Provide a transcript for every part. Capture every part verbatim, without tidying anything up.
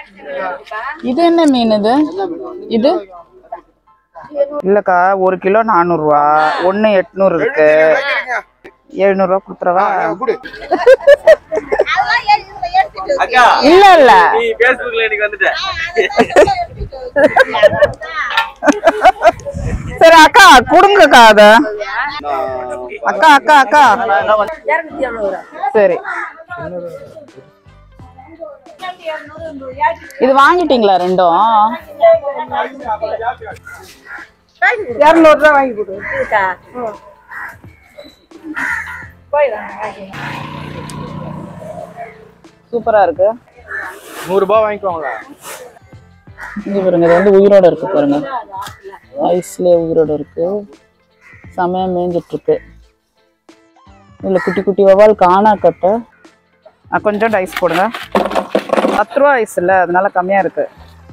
இது என்ன மீன் இது? இது இல்லக்கா ஒரு கிலோ நானூறு ரூபா, ஒன்னு எட்நூறு இருக்கு. எழுநூறு ரூபா கொடுத்துறவா? இல்ல இல்ல சரி அக்கா கொடுங்கக்கா அத. அக்கா அக்கா அக்கா சரி இது வாங்கிட்டீங்களா ரெண்டும்? இருநூறு ரூபா வாங்கி கொடு. சூப்பரா இருக்கு. நூறு ரூபாய் வாங்கிக்கோங்களா? இங்க பாருங்க, இது வந்து உயிரோட இருக்கு பாருங்க, ஐஸ்லயே உயிரோட இருக்கு, செமையா மேய்ஞ்சிட்டு இருக்கு. இதுல குட்டி குட்டி வவால் காணா கட்ட. கொஞ்சம் ஐஸ் போடுங்க. பத்து ரூபா ஐஸ் இல்ல, அதனால கம்மியா இருக்கு.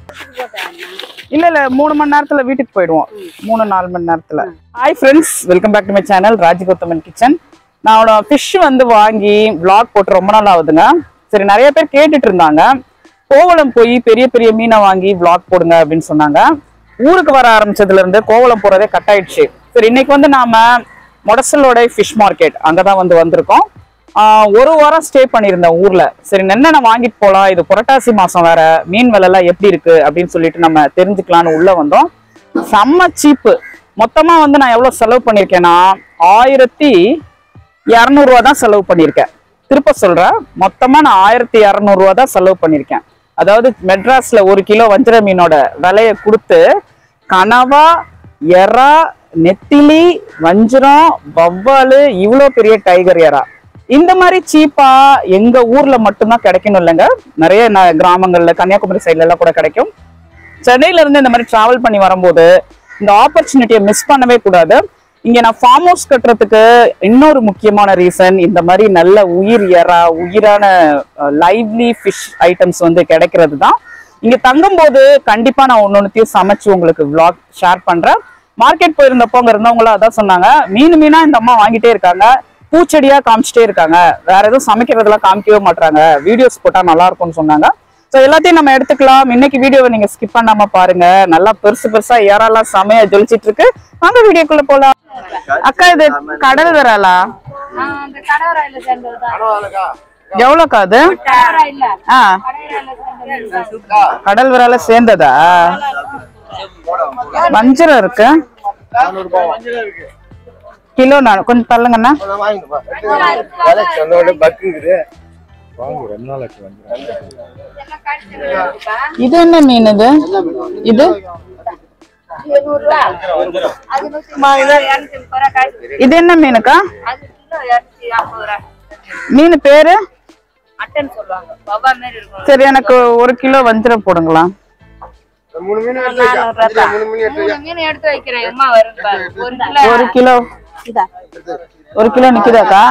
இல்ல இல்ல மூணு மணி நேரத்துல வீட்டுக்கு போயிடுவோம், மூணு நாலு மணி நேரத்துல. Hi friends, welcome back to my channel Rajagowthaman kitchen. நான் ஃபிஷ் வந்து வாங்கி விளாக் போட்டு ரொம்ப நாள் ஆகுதுங்க. சரி, நிறைய பேர் கேட்டுட்டு இருந்தாங்க கோவளம் போய் பெரிய பெரிய மீனை வாங்கி விளாக் போடுங்க அப்படின்னு சொன்னாங்க. ஊருக்கு வர ஆரம்பிச்சதுல இருந்து கோவளம் போறதே கட் ஆயிடுச்சு. சரி, இன்னைக்கு வந்து நாம மொடசலோட ஃபிஷ் மார்க்கெட் அங்கதான் வந்து வந்திருக்கோம். ஆஹ் ஒரு வாரம் ஸ்டே பண்ணியிருந்தேன் ஊர்ல. சரி, என்னென்ன வாங்கிட்டு போலாம், இது புரட்டாசி மாசம் வேற, மீன் விலை எல்லாம் எப்படி இருக்கு அப்படின்னு சொல்லிட்டு நம்ம தெரிஞ்சுக்கலான்னு உள்ள வந்தோம். செம்ம சீப்பு. மொத்தமா வந்து நான் எவ்வளவு செலவு பண்ணிருக்கேன்னா ஆயிரத்தி இரநூறு ரூபா தான் செலவு பண்ணிருக்கேன். திருப்ப சொல்றேன், மொத்தமா நான் ஆயிரத்தி இரநூறு ரூபா தான் செலவு பண்ணிருக்கேன். அதாவது மெட்ராஸ்ல ஒரு கிலோ வஞ்சர மீனோட விலையை கொடுத்து கனவா, எறா, நெத்திலி, வஞ்சிரம், வவ்வாலு, இவ்வளோ பெரிய டைகர் எறா இந்த மாதிரி சீப்பா எங்க ஊர்ல மட்டும்தான் கிடைக்கணும் இல்லைங்க. நிறைய கிராமங்கள்ல கன்னியாகுமரி சைட்ல எல்லாம் கூட கிடைக்கும். சென்னையில இருந்து இந்த மாதிரி டிராவல் பண்ணி வரும்போது இந்த ஆப்பர்ச்சுனிட்டியை மிஸ் பண்ணவே கூடாது. இங்க நான் ஃபார்ம் ஹவுஸ் கட்டுறதுக்கு இன்னொரு முக்கியமான ரீசன், இந்த மாதிரி நல்ல உயிர் எறா, உயிரான லைவ்லி ஃபிஷ் ஐட்டம்ஸ் வந்து கிடைக்கிறது தான். இங்க தங்கும் போது கண்டிப்பா நான் ஒன்னொன்னுத்தையும் சமைச்சு உங்களுக்கு விளாக் ஷேர் பண்றேன். மார்க்கெட் போயிருந்தப்போ அங்க இருந்தவங்களும் அதான் சொன்னாங்க, மீன் மீனா இந்த அம்மா வாங்கிட்டே இருக்காங்க, பூச்செடியா காமிச்சிட்டே இருக்காங்க, வேற எதுவும் சமைக்கிறதெல்லாம் காமிக்கவே மாட்டாங்க, வீடியோஸ் போட்டா நல்லா இருக்கும்னு சொன்னாங்க. ஸோ எல்லாத்தையும் நம்ம எடுத்துக்கலாம். இன்னைக்கு வீடியோவை நீங்க ஸ்கிப் பண்ணாம பாருங்க. நல்லா பெருசு பெருசா ஏறாலாம் செமையா ஜொலிச்சிட்டு இருக்கு. வாங்க வீடியோக்குள்ள போலாம். அக்கா, இது கடல் விராலா? எவ்வளோக்கா அது? கடல் விரால சேர்ந்ததா? வஞ்சரம் இருக்கு கிலோ. நான் கொஞ்சம் தள்ளுங்கண்ணா. இது என்ன மீன் இது? இது இது என்ன மீனுக்கா? மீன் பேரு? சரி, எனக்கு ஒரு கிலோ வஞ்சிரம் போடுங்களா? ஒரு கிலோ ஒரு கிலோ நிக்குதாக்கா?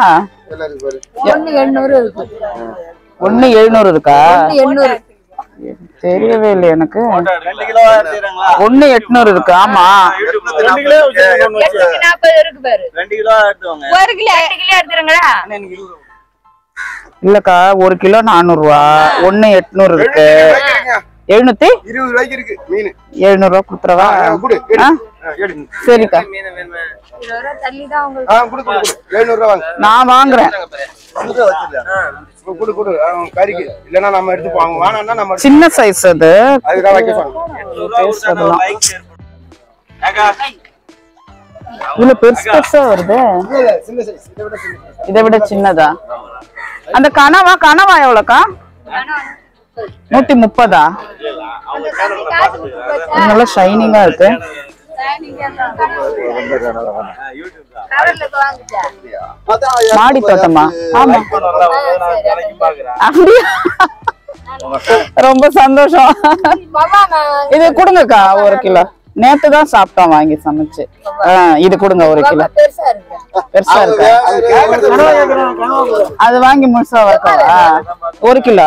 ஒன்னு எழுநூறு இருக்கா? தெரியவே இல்லை எனக்கு. ஒன்னு எட்நூறு இருக்கு. ஆமா, இல்லக்கா ஒரு கிலோ நானூறு ரூபா, ஒன்னு எட்நூறு இருக்கு. எழுநூத்தி இருபது ரூபாய்க்கு இருக்கு மீன். எழுநூறு ரூபா கொடுத்துறவா? சரிக்கா, நான் வாங்குறேன். சின்ன சைஸ் அது. இதுல பெருசு பெருசா வருது. இதை விட சின்னதா? அந்த கனவா? கனவா எவ்வளோக்கா? நூத்தி முப்பதா? நல்லா ஷைனிங்கா இருக்கு. மாடி தோட்டமா? ஆமா. அப்படியா? ரொம்ப சந்தோஷம். இது கொடுங்கக்கா ஒரு கிலோ. நேத்து தான் சாப்பிட்டோம் வாங்கி சமைச்சு. இது கொடுங்க ஒரு கிலோ. பெருசா இருக்கு. அது வாங்கி முழுசா வைக்கவா? ஒரு கிலோ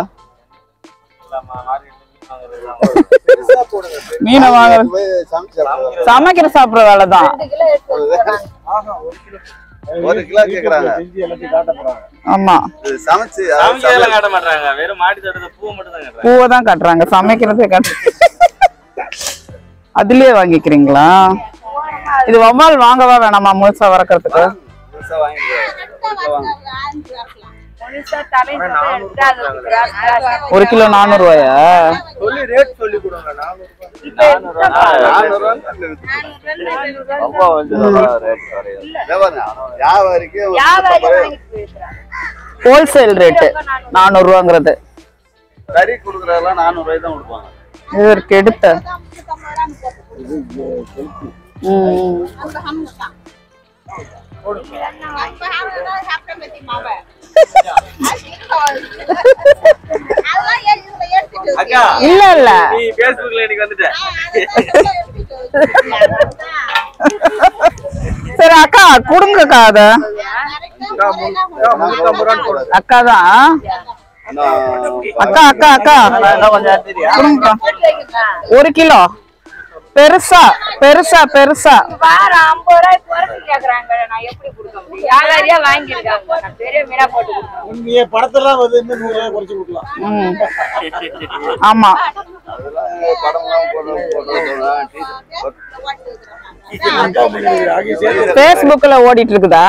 மீனை வாங்க. சமைக்கிற சாப்பிடுற வேலைதான். ஒரு கிலோ கேக்குறாங்க. ஆமா சமைச்சு சமைக்கலாம் காட்ட மாட்டாங்க. வெறும் மாடி தோட்டத்துல பூ மட்டும் தான் காட்டுறாங்க. பூவை தான் காட்டுறாங்க, சமைக்கிறதே காட்டு. அதுலயே வாங்கிக்கிறீங்களா? இது வவ்வால் வாங்கவா வேணாமா முழுசா வளர்க்கறதுக்கு? முழுசா வாங்கிடுவோம். ஒரு கிலோ நானூறு ரூபாயா? சொல்லி ரேட் சொல்லி கொடுங்க. நானூறு ஹோல்சேல் ரேட்டு நானூறு ரூபாங்கிறது. கறி கொடுக்குறதெல்லாம் நானூறு ரூபாய் தான் கொடுப்பாங்க. இதற்கு எடுத்த ம் இல்ல இல்ல நீ Facebookல இன்னைக்கு வந்துட்ட. சரி அக்கா குடுங்கக்கா. அத அக்கா தான். அக்கா அக்கா அக்கா குடுங்கக்கா. ஒரு கிலோ பெருசா பெருசா பெருசா ஆமா Facebookல ஓடிட்டு இருக்குதா?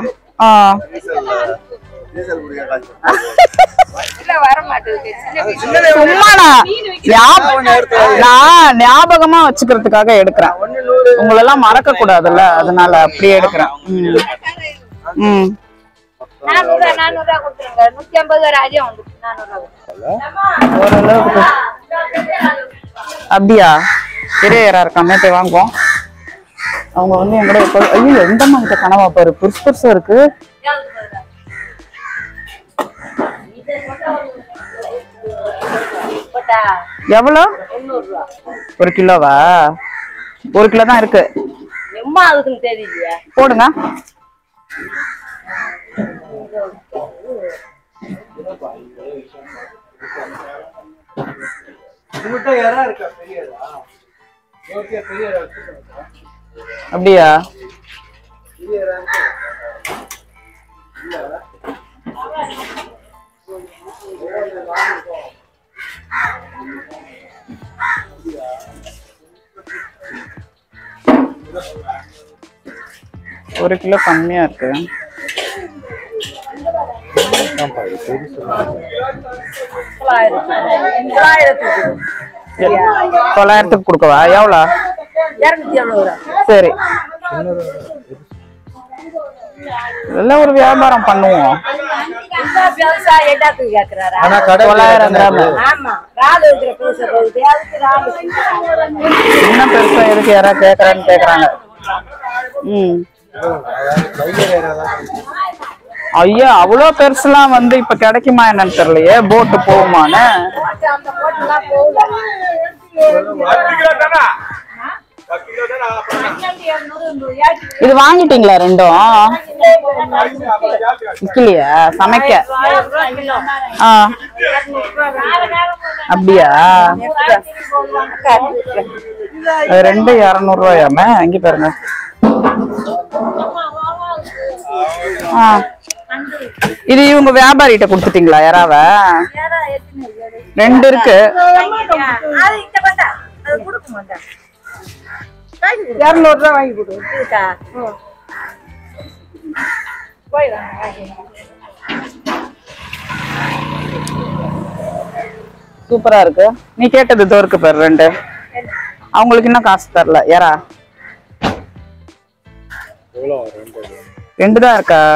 ஞாபகமா வச்சுக்கிறதுக்காக எடுக்கிறேன். உங்களெல்லாம் மறக்க கூடாதுல்ல, அதனால அப்படியே எடுக்கிறேன். ம் அப்படியா? இறையரா இருக்காங்க வாங்குவோம். அவங்க வந்து எங்கூட ஐயோ எந்த மாதிரி கனவா பாரு, புதுசு புதுசா இருக்கு. எவ்வளோ? ஒரு கிலோவா? ஒரு கிலோ தான் இருக்கு. போடுங்க. அப்படியா? ஒரு கிலோ கம்மியா இருக்கு. தொள்ளாயிரத்துக்கு கொடுக்கவா? எவ்வளோ? சரி இதெல்லாம் ஒரு வியாபாரம் பண்ணுவோம். தொள்ளாயிரம் கிராம் இன்னும் பெருசா எதுக்கு யாராவது கேக்குறான்னு கேக்குறாங்க. ம் ஐயா அவ்வளோ பெருசுலாம் வந்து இப்ப கிடைக்குமா என்னன்னு தெரியலையே. போட்டு போகுமான்னு இது வாங்கிட்டீங்களா? ரெண்டும் விக்கலையா? சமைக்க அப்படியா? ரெண்டு இருநூறு ரூபாயாம அங்க பாருங்க. இது இவங்க வியாபாரிகிட்ட கொடுத்துட்டீங்களா? யாராவ? ரெண்டு இருக்கு. இருநூறு ரூபா வாங்கி கொடு. சூப்பரா இருக்கு. நீ கேட்டது தோருக்கு பேர் ரெண்டு. அவங்களுக்கு இன்னும் காசு தரல. யாரா? ரெண்டு தான் இருக்கா?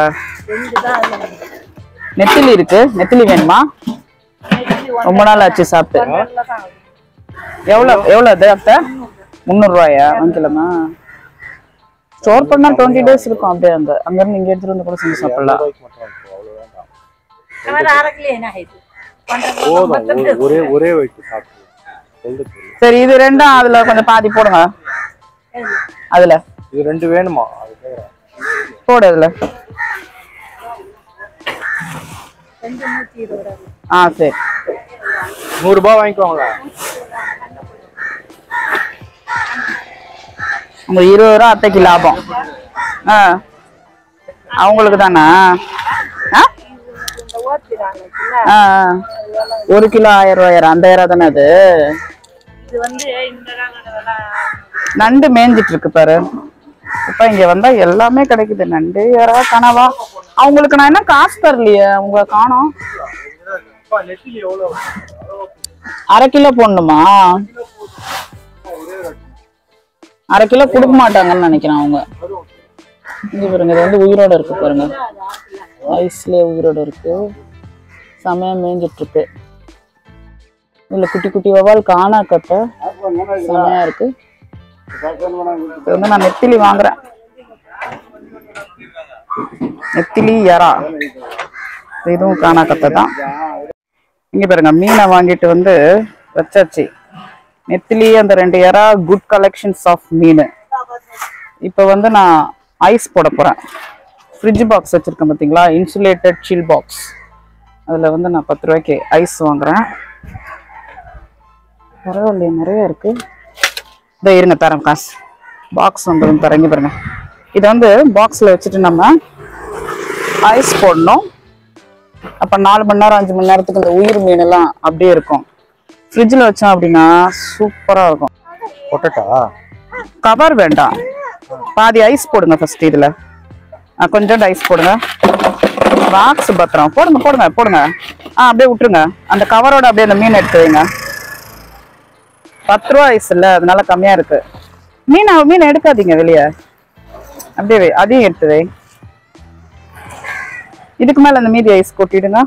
நெத்திலி இருக்கு. நெத்திலி வேணுமா? ரொம்ப நாள் ஆச்சு சாப்பிட்டு. எவ்வளவு எவ்வளவு அது அத்தை? முந்நூறு ரூபாயா? வாங்கிக்கலாமா? ஸ்டோர் பண்ணா டுவெண்ட்டி டேஸ் இருக்கும். அப்படியே அந்த அங்க இருந்து இங்க எடுத்துட்டு வந்து கூட செஞ்சு சாப்பிடலாம். சரி இது ரெண்டும் அதுல கொஞ்சம் பாதி போடுங்க. அதுல இது ரெண்டு வேணுமா? போடு அதுல. ஆ சரி நூறு ரூபாய் வாங்கிக்குவாங்களா? உங்க இருபது ரூபா அத்தைக்கு லாபம். ஆ அவங்களுக்கு தானா? ஆ, ஒரு கிலோ ஆயிரம் ரூபாயிரம் அந்த ஏரா தானே அது? நண்டு மேய்ஞ்சிட்டு இருக்கு பாரு. இப்ப இங்க வந்தா எல்லாமே கிடைக்குது. நண்டு யாரா கனவா அவங்களுக்கு நான் என்ன காசு தரலையே. உங்க காணோம். அரை கிலோ போடணுமா? அரை கிலோ கொடுக்க மாட்டாங்கன்னு நினைக்கிறேன் அவங்க. இங்க பாருங்க, இது வந்து உயிரோட இருக்கு பாருங்க. ஐஸ்ல உயிரோட இருக்கு. செமையா மேய்ஞ்சிட்டு இருக்கு. இதுல குட்டி குட்டி வவால் காணா கட்டை செமையா இருக்கு. இது வந்து நான் நெத்திலி வாங்குறேன். நெத்திலி எறா இதுவும் காணா கட்டை தான். இங்க பாருங்க, மீனை வாங்கிட்டு வந்து வச்சாச்சு. நெத்திலி அந்த ரெண்டு எறா, குட் கலெக்ஷன்ஸ் ஆஃப் மீன். இப்போ வந்து நான் ஐஸ் போட போறேன். ஃப்ரிட்ஜ் பாக்ஸ் வச்சிருக்கேன் பார்த்தீங்களா, இன்சுலேட்டட் சில் பாக்ஸ். அதில் வந்து நான் பத்து ரூபாய்க்கு ஐஸ் வாங்குறேன். பரவாயில்லையே, நிறைய இருக்கு. இதை இருங்க தரேன் காசு. பாக்ஸ் வந்து தரேன். இங்கே பாருங்க, இதை வந்து பாக்ஸில் வச்சுட்டு நம்ம ஐஸ் போடணும். அப்போ நாலு மணி நேரம் அஞ்சு மணி நேரத்துக்கு இந்த உயிர் மீன் எல்லாம் அப்படியே இருக்கும். ஃப்ரிட்ஜில் வச்சோம் அப்படின்னா சூப்பராக இருக்கும். பொட்டட்டா கவர் வேண்டாம், பாதி ஐஸ் போடுங்க ஃபர்ஸ்ட். இதில் கொஞ்சோண்டு ஐஸ் போடுங்க. பாக்ஸ் பத்திரம் போடுங்க போடுங்க போடுங்க. ஆ, அப்படியே விட்டுருங்க. அந்த கவரோட அப்படியே அந்த மீன் எடுத்து வைங்க. பத்து ரூபா ஐஸ் இல்லை, அதனால கம்மியாக இருக்கு. மீன் மீன் எடுக்காதீங்க வெளியே, அப்படியே வை. அதையும் எடுத்து வை. இதுக்கு மேல அந்த மீதி ஐஸ் கொட்டிடுங்க.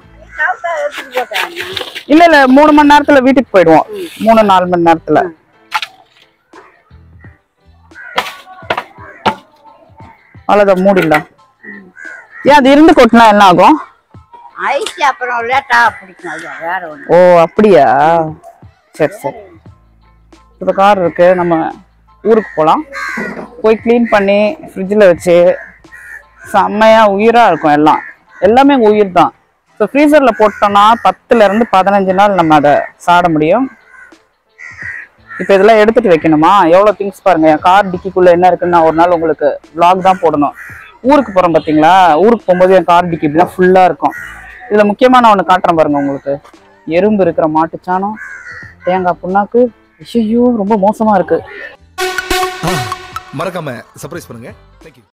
இல்ல இல்ல, மூணு மணி நேரத்துல வீட்டுக்கு போயிடுவோம். மூணு நாலு மணி நேரத்துல. அவ்வளவுதான், மூடிடலாம். ஏன் அது இருந்து கொட்டினா என்ன ஆகும்? ஓ அப்படியா, சரி சரி. இப்போ கார் இருக்கு, நம்ம ஊருக்கு போகலாம். போய் க்ளீன் பண்ணி ஃப்ரிட்ஜில் வச்சு செம்மையா உயிராக இருக்கும். எல்லாம் எல்லாமே உயிர் தான். ஸோ ஃப்ரீசரில் போட்டோம்னா பத்துலேருந்து பதினஞ்சு நாள் நம்ம அதை சாட முடியும். இப்போ இதெல்லாம் எடுத்துகிட்டு வைக்கணுமா? எவ்வளோ திங்ஸ் பாருங்கள். என் கார் டிக்கிக்குள்ளே என்ன இருக்குன்னு நான் ஒரு நாள் உங்களுக்கு விளாக் தான் போடணும். ஊருக்கு போகிறோம் பார்த்தீங்களா, ஊருக்கு போகும்போது என் கார் டிக்கி இப்படிலாம் ஃபுல்லாக இருக்கும். இதில் முக்கியமாக நான் ஒன்று காட்டுறேன் பாருங்கள் உங்களுக்கு. எறும்பு இருக்கிற மாட்டுச்சாணம், தேங்காய் புண்ணாக்கு. ஐயோ ரொம்ப மோசமாக இருக்குது. மறக்காம சர்ப்ரைஸ் பண்ணுங்க. தேங்க்யூ.